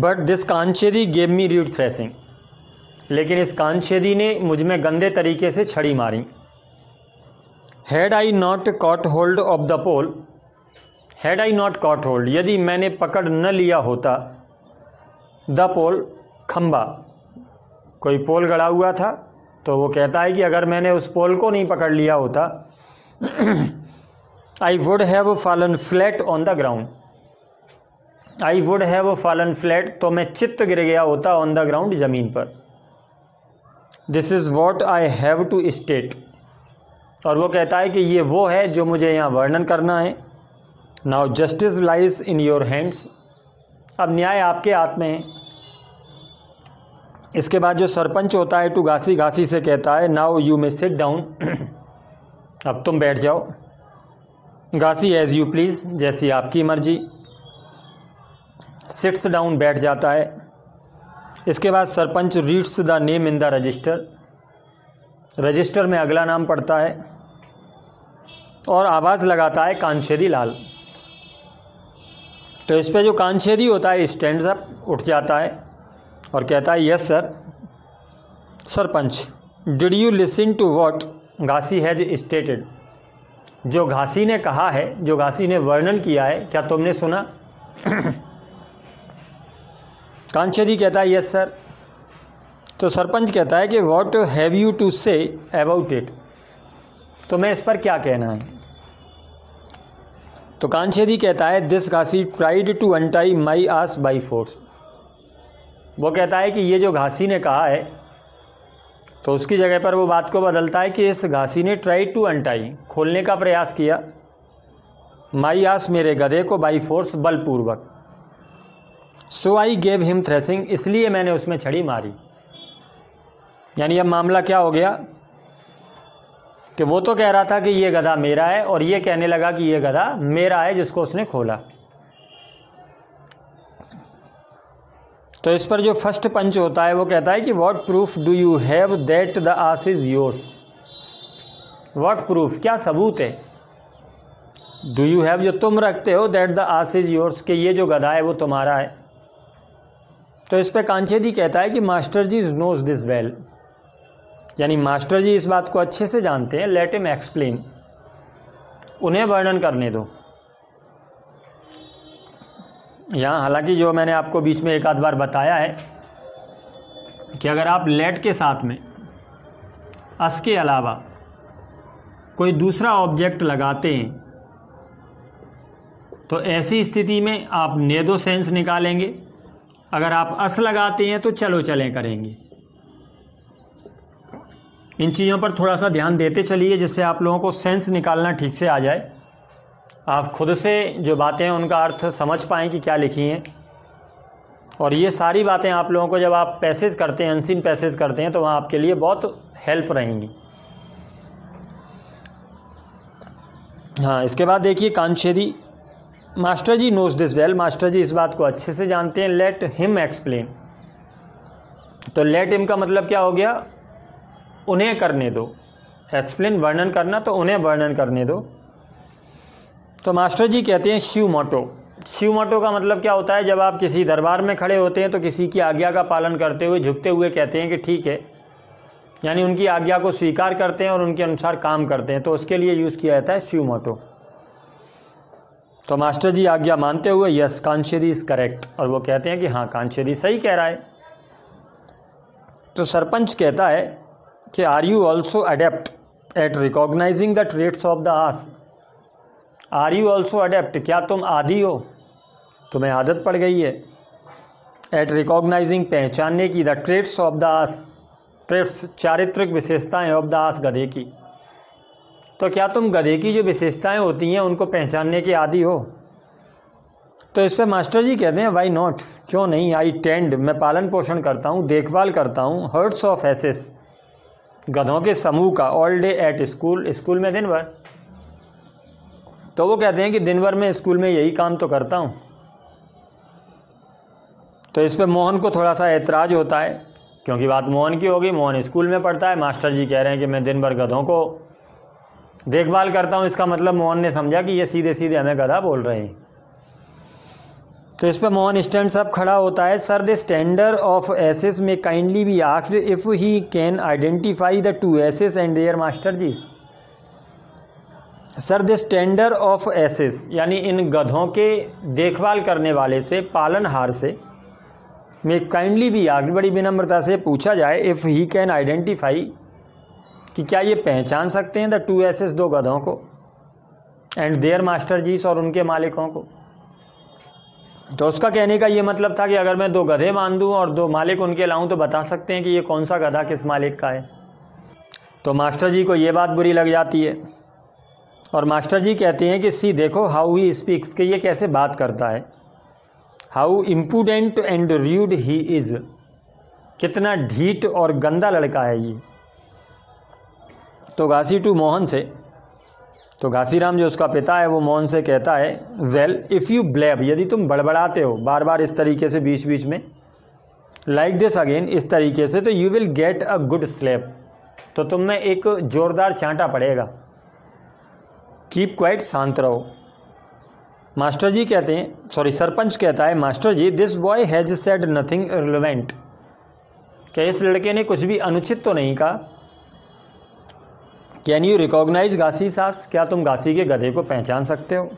But this Kanchedi gave me rude thrashing, लेकिन इस कांचेदी ने मुझ में गंदे तरीके से छड़ी मारी। Had I not caught hold of the pole, had I not caught hold, यदि मैंने पकड़ न लिया होता, द पोल, खंबा, कोई पोल गड़ा हुआ था, तो वो कहता है कि अगर मैंने उस पोल को नहीं पकड़ लिया होता, I would have fallen flat on the ground, I would have fallen flat, तो मैं चित्त गिर गया होता ऑन द ग्राउंड, ज़मीन पर। This is what I have to state, और वो कहता है कि ये वो है जो मुझे यहाँ वर्णन करना है। Now justice lies in your hands, अब न्याय आपके हाथ में है। इसके बाद जो सरपंच होता है टू घासी, घासी से कहता है now you may sit down, अब तुम बैठ जाओ। घासी एज यू प्लीज़, जैसी आपकी मर्जी। सिट्स डाउन, बैठ जाता है। इसके बाद sarpanch reads the name in the register, register में अगला नाम पढ़ता है और आवाज़ लगाता है कांचेदी लाल। तो इस पे जो कांचेदी होता है स्टैंड्स अप, उठ जाता है और कहता है yes sir. Sarpanch, did you listen to what Ghasi has stated, जो घासी ने कहा है, जो घासी ने वर्णन किया है, क्या तुमने सुना? कांचेदी कहता है यस सर। तो सरपंच कहता है कि what have you to say about it, तो मैं इस पर क्या कहना है? तो कांचेदी कहता है this Ghasi tried to untie my ass by force, वो कहता है कि ये जो घासी ने कहा है, तो उसकी जगह पर वो बात को बदलता है कि इस घासी ने ट्राइड टू अनटाई, खोलने का प्रयास किया, माई आस, मेरे गधे को, बाई फोर्स, बलपूर्वक। So I gave him thrashing, इसलिए मैंने उसमें छड़ी मारी। यानी अब मामला क्या हो गया कि वो तो कह रहा था कि ये गधा मेरा है, और ये कहने लगा कि ये गधा मेरा है जिसको उसने खोला। तो इस पर जो फर्स्ट पंच होता है वो कहता है कि what proof do you have that the ass is yours, what proof, क्या सबूत है, डू यू हैव, जो तुम रखते हो, that the ass is yours, कि ये जो गधा है वो तुम्हारा है। तो इस पर कांचेदी कहता है कि master ji knows this well, यानी मास्टर जी इस बात को अच्छे से जानते हैं, लेट हिम एक्सप्लेन, उन्हें वर्णन करने दो। यहाँ हालांकि जो मैंने आपको बीच में एक आध बार बताया है कि अगर आप लेट के साथ में अस के अलावा कोई दूसरा ऑब्जेक्ट लगाते हैं तो ऐसी स्थिति में आप नेदो सेंस निकालेंगे, अगर आप अस लगाते हैं तो चलो चलें करेंगे। इन चीज़ों पर थोड़ा सा ध्यान देते चलिए जिससे आप लोगों को सेंस निकालना ठीक से आ जाए, आप खुद से जो बातें हैं उनका अर्थ समझ पाएँ कि क्या लिखी हैं। और ये सारी बातें आप लोगों को जब आप पैसेज करते हैं, अनसीन पैसेज करते हैं, तो वहाँ आपके लिए बहुत हेल्प रहेंगी। हाँ, इसके बाद देखिए Kanchedi, master ji knows this well, master ji इस बात को अच्छे से जानते हैं, लेट हिम एक्सप्लेन। तो लेट हिम का मतलब क्या हो गया, उन्हें करने दो, एक्सप्लेन वर्णन करना, तो उन्हें वर्णन करने दो। तो मास्टर जी कहते हैं शिव मोटो, शिव मोटो का मतलब क्या होता है, जब आप किसी दरबार में खड़े होते हैं तो किसी की आज्ञा का पालन करते हुए झुकते हुए कहते हैं कि ठीक है, यानी उनकी आज्ञा को स्वीकार करते हैं और उनके अनुसार काम करते हैं, तो उसके लिए यूज़ किया जाता है शिव मोटो। तो मास्टर जी आज्ञा मानते हुए यस कांचेदी इज करेक्ट, और वो कहते हैं कि हाँ कांचेदी सही कह रहा है। तो सरपंच कहता है कि are you also adept at recognizing the traits of the ass, are you also adept, क्या तुम आदी हो, तुम्हें आदत पड़ गई है, एट रिकॉग्नाइजिंग पहचानने की, the traits of the ass, traits चारित्रिक विशेषताएं, ऑफ द आस गधे की, तो क्या तुम गधे की जो विशेषताएं होती हैं उनको पहचानने के आदी हो? तो इस पर मास्टर जी कहते हैं वाई नॉट, क्यों नहीं, आई टेंड, मैं पालन पोषण करता हूँ, देखभाल करता हूँ, हर्ड्स ऑफ एसेस, गधों के समूह का, all day at school, school में दिन भर। तो वो कहते हैं कि दिन भर में स्कूल में यही काम तो करता हूँ। तो इस पर मोहन को थोड़ा सा ऐतराज़ होता है, क्योंकि बात मोहन की होगी, मोहन स्कूल में पढ़ता है, मास्टर जी कह रहे हैं कि मैं दिन भर गधों को देखभाल करता हूँ, इसका मतलब मोहन ने समझा कि ये सीधे सीधे हमें गधा बोल रहे हैं। तो इस पर मोहन स्टैंड्स अप खड़ा होता है, sir the stander of asses में kindly be asked if he can identify the two asses and their master jis. Sir the stander of asses यानी इन गधों के देखभाल करने वाले से, पालनहार से, में काइंडली भी आगे बड़ी विनम्रता से पूछा जाए इफ़ ही कैन आइडेंटिफाई कि क्या ये पहचान सकते हैं द टू एसेस, दो गधों को, एंड देयर मास्टर जीस और उनके मालिकों को। तो उसका कहने का ये मतलब था कि अगर मैं दो गधे मान दूँ और दो मालिक उनके लाऊं तो बता सकते हैं कि ये कौन सा गधा किस मालिक का है। तो मास्टर जी को ये बात बुरी लग जाती है और मास्टर जी कहते हैं कि सी देखो हाउ ही स्पीक्स, कि ये कैसे बात करता है, how impudent and rude he is, कितना ढीठ और गंदा लड़का है ये। तो घासी टू मोहन से, तो घासीराम जो उसका पिता है वो मोहन से कहता है वेल इफ़ यू ब्लेब, यदि तुम बड़बड़ाते हो बार बार इस तरीके से बीच बीच में, लाइक दिस अगेन, इस तरीके से, तो you will get a good slap, तो तुम में एक जोरदार चांटा पड़ेगा। कीप क्वाइट, शांत रहो। मास्टर जी कहते हैं, सॉरी सरपंच कहता है master ji this boy has said nothing relevant, क्या इस लड़के ने कुछ भी अनुचित तो नहीं कहा। कैन यू रिकॉग्नाइज घासी सास, क्या तुम घासी के गधे को पहचान सकते हो।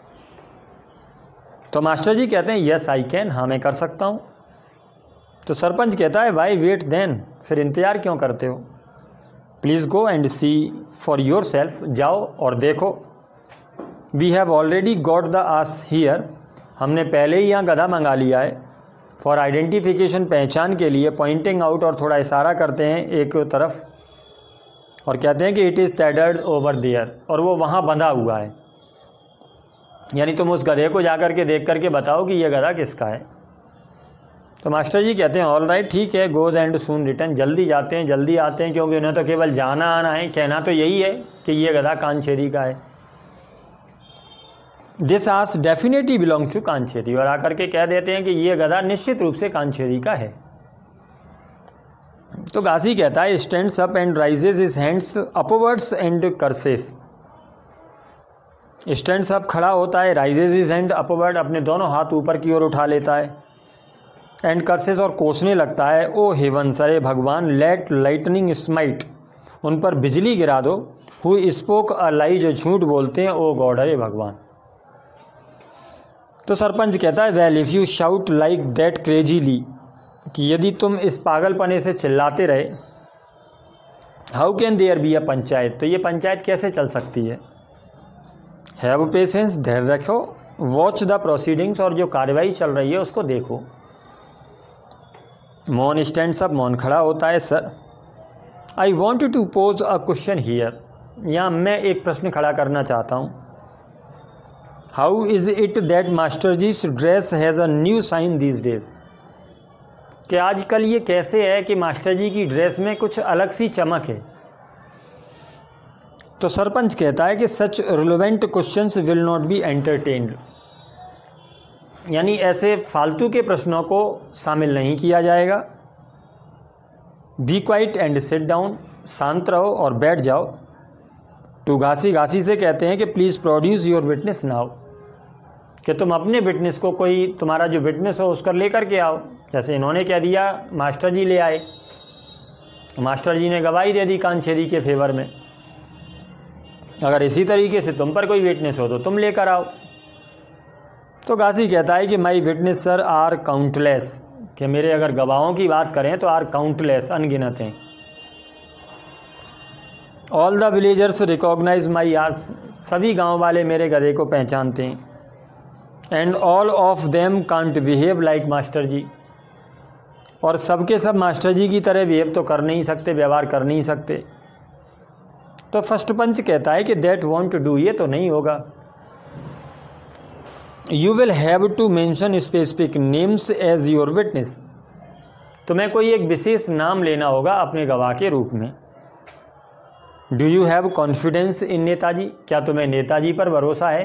तो मास्टर जी कहते हैं यस आई कैन, हाँ मैं कर सकता हूँ। तो सरपंच कहता है वाई वेट देन, फिर इंतज़ार क्यों करते हो। Please go and see for yourself, जाओ और देखो। We have already got the ass here, हमने पहले ही यहाँ गधा मंगा लिया है। फॉर आइडेंटिफिकेशन, पहचान के लिए, पॉइंटिंग आउट, और थोड़ा इशारा करते हैं एक तरफ और कहते हैं कि it is tethered over there, और वो वहाँ बंधा हुआ है, यानी तुम उस गधे को जाकर के देख करके बताओ कि ये गधा किसका है। तो मास्टर जी कहते हैं ऑल राइट, ठीक है, गोज एंड सून रिटर्न, जल्दी जाते हैं जल्दी आते हैं, क्योंकि उन्हें तो केवल जाना आना है, कहना तो यही है कि ये गधा कानछेरी का है। This ass definitely belongs to Kancheri, और आकर के कह देते हैं कि ये गधा निश्चित रूप से कानछेरी का है। तो घासी कहता है stands up and raises his hands upwards and curses. Stands up खड़ा होता है, राइजेज हिज हैंड अपवर्ड, अपने दोनों हाथ ऊपर की ओर उठा लेता है, एंड कर्सेस, और कोसने लगता है ओ हेवंस, अरे भगवान, लेट लाइटनिंग स्माइट, उन पर बिजली गिरा दो, हु स्पोक अ लाई, जो झूठ बोलते हैं, ओ गॉड, अरे भगवान। तो सरपंच कहता है well if you shout like that crazily, कि यदि तुम इस पागलपने से चिल्लाते रहे, how can there be a panchayat, तो ये पंचायत कैसे चल सकती है। हैव पेशेंस, धैर्य रखो, वॉच द प्रोसीडिंग्स, और जो कार्रवाई चल रही है उसको देखो। मोहन स्टैंड्स अप, मोहन खड़ा होता है, sir I want to pose a question here, यहाँ मैं एक प्रश्न खड़ा करना चाहता हूँ। How is it that master ji's dress has a new sign these days, कि आजकल ये कैसे है कि मास्टर जी की ड्रेस में कुछ अलग सी चमक है। तो सरपंच कहता है कि such relevant questions will not be entertained, यानी ऐसे फालतू के प्रश्नों को शामिल नहीं किया जाएगा। Be quiet and sit down, शांत रहो और बैठ जाओ। टू घासी, घासी से कहते हैं कि please produce your witness now, कि तुम अपने विटनेस को, कोई तुम्हारा जो विटनेस हो उसका लेकर के आओ। जैसे इन्होंने कह दिया मास्टर जी ले आए, मास्टर जी ने गवाही दे दी कानछेरी के फेवर में, अगर इसी तरीके से तुम पर कोई विटनेस हो तो तुम लेकर आओ। तो घासी कहता है कि my witness sir are countless, कि मेरे अगर गवाहों की बात करें तो आर काउंटलेस, अनगिनत हैं। All the villagers recognise my ass, सभी गांव वाले मेरे गधे को पहचानते हैं। And all of them can't behave like master ji, और सबके सब मास्टर जी की तरह बिहेव तो कर नहीं सकते, व्यवहार कर नहीं सकते। तो फर्स्ट पंच कहता है कि दैट वॉन्ट डू, ये तो नहीं होगा। You will have to mention specific names as your witness, तुम्हें कोई एक विशेष नाम लेना होगा अपने गवाह के रूप में। Do you have confidence in Netaji, क्या तुम्हें नेताजी पर भरोसा है।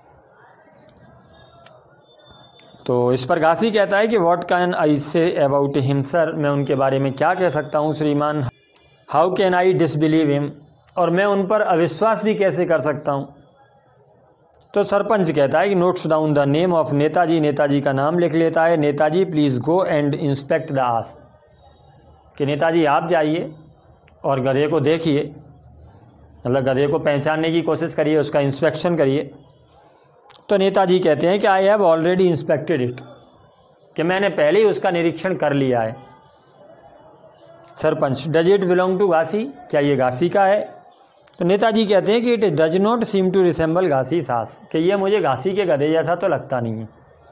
तो इस पर घासी कहता है कि what can I say about him sir, मैं उनके बारे में क्या कह सकता हूँ श्रीमान। How can I disbelieve him, और मैं उन पर अविश्वास भी कैसे कर सकता हूँ। तो सरपंच कहता है कि notes down the name of Netaji, Netaji का नाम लिख लेता है। Netaji please go and inspect the ass, कि नेताजी आप जाइए और गधे को देखिए, मतलब गधे को पहचानने की कोशिश करिए, उसका इंस्पेक्शन करिए। तो नेताजी कहते हैं कि I have already inspected it, कि मैंने पहले ही उसका निरीक्षण कर लिया है। Sarpanch, does it belong to Ghasi, क्या ये घासी का है? तो नेताजी कहते हैं कि it does not seem to resemble Ghasi ass, कि ये मुझे घासी के गधे जैसा तो लगता नहीं है।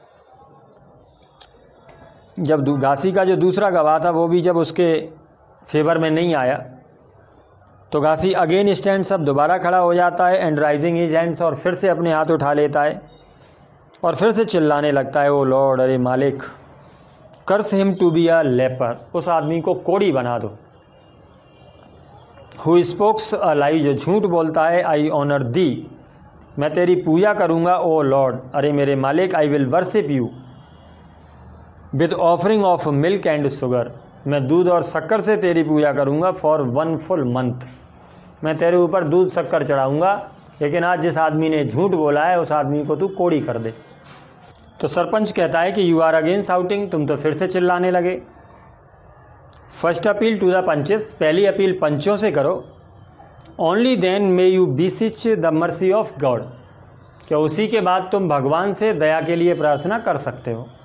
जब घासी का जो दूसरा गवाह था वो भी जब उसके फेवर में नहीं आया तो घासी अगेन स्टैंड्स अप, दोबारा खड़ा हो जाता है, एंड राइजिंग हिज हैंड्स, और फिर से अपने हाथ उठा लेता है और फिर से चिल्लाने लगता है, ओ लॉर्ड, अरे मालिक, curse him to be a leper, उस आदमी को कोड़ी बना दो। हु स्पोक्स अ लाई, जो झूठ बोलता है, आई ऑनर दी, मैं तेरी पूजा करूँगा, ओ लॉर्ड, अरे मेरे मालिक, I will worship you with offering of milk and sugar, मैं दूध और शक्कर से तेरी पूजा करूँगा फॉर 1 फुल मंथ, मैं तेरे ऊपर दूध शक्कर चढ़ाऊँगा, लेकिन आज जिस आदमी ने झूठ बोला है उस आदमी को तू कोड़ी कर दे। तो सरपंच कहता है कि यू आर अगेन शाउटिंग, तुम तो फिर से चिल्लाने लगे। First appeal to the panches, पहली अपील पंचों से करो। Only then may you beseech the mercy of God, क्या उसी के बाद तुम भगवान से दया के लिए प्रार्थना कर सकते हो।